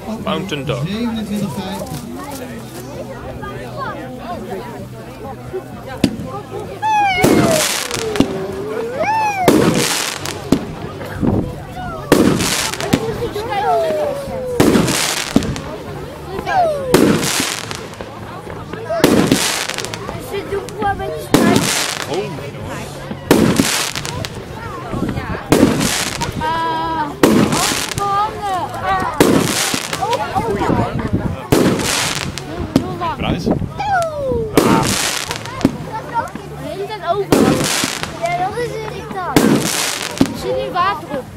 Mountain Dog. 27,50. Ze doen voor met spijt. Prijs? De hele tijd overal. Ja, dat is irritant. Er zit nu water op.